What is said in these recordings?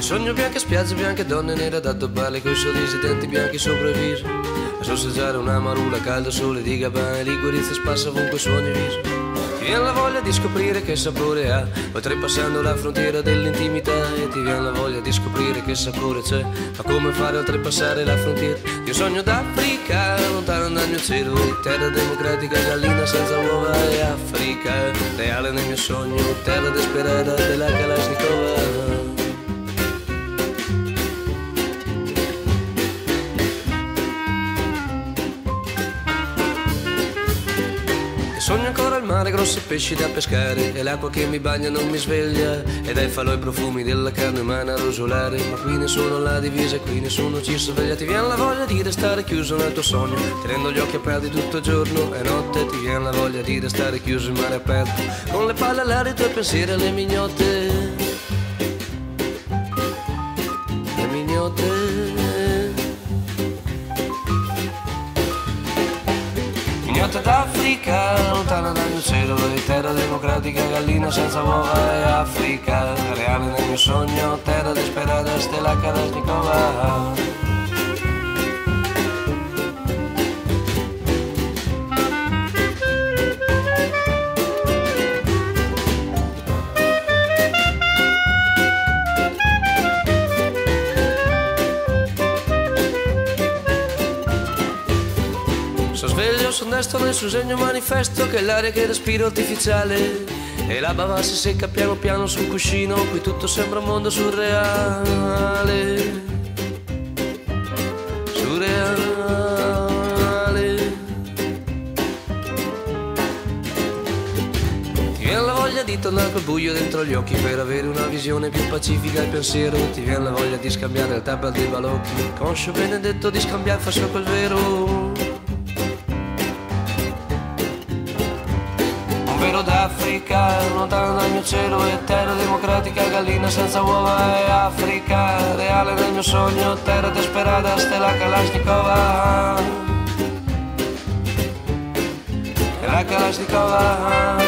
Sogno bianche spiagge, bianche donne nere ad addobbare coi sorrisi, denti bianchi sopra il viso, a sosseggiare una marula, caldo sole di Gabbana, liquirizia spassa ovunque su ogni viso. Ti viene la voglia di scoprire che sapore ha, oltrepassando la frontiera dell'intimità. E ti viene la voglia di scoprire che sapore c'è, ma come fare a oltrepassare la frontiera? Io sogno d'Africa, lontano dal mio cielo, terra democratica, gallina senza uova. E Africa, reale nel mio sogno, terra desperata della Kalashnikova. Sogno ancora il mare, grossi pesci da pescare, e l'acqua che mi bagna non mi sveglia, ed è falò i profumi della carne umana a rosolare. Ma qui nessuno la divisa, qui nessuno ci sorveglia. Ti viene la voglia di restare chiuso nel tuo sogno, tenendo gli occhi aperti tutto giorno e notte. Ti viene la voglia di restare chiuso in mare aperto, con le palle all'aria, i tuoi pensieri alle mignotte. Le mignotte. Mignotte d'Africa, lontana dal mio cielo, terra democratica, gallina senza uova. E Africa, reale nel mio sogno, terra disperata, stella Kalashnikova. Sono sveglio, sono destro nel suo segno manifesto, che è l'aria che respiro artificiale, e la bava si secca piano piano sul cuscino. Qui tutto sembra un mondo surreale, surreale. Ti viene la voglia di tornare col buio dentro gli occhi, per avere una visione più pacifica al pensiero. Ti viene la voglia di scambiare il tablet dei balocchi, conscio benedetto di scambiare falso col vero. D'Africa, lontano dal mio cielo, e terra democratica, gallina senza uova. E Africa, reale nel mio sogno, terra desperata, stella Kalashnikova. E la Kalashnikova.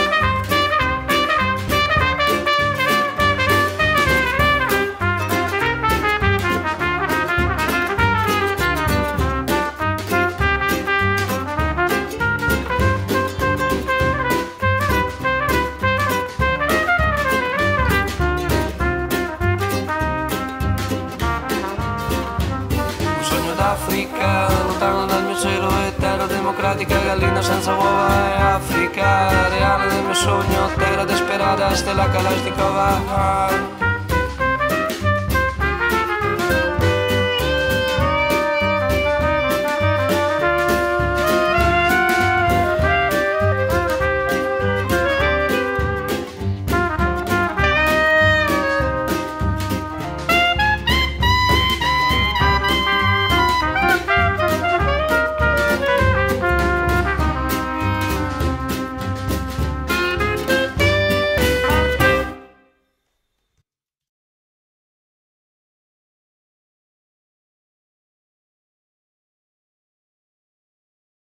Africa, lontano dal mio cielo, e terra democratica, gallina senza uova. E Africa, reale nel mio sogno, terra desperata, stella Kalashnikova.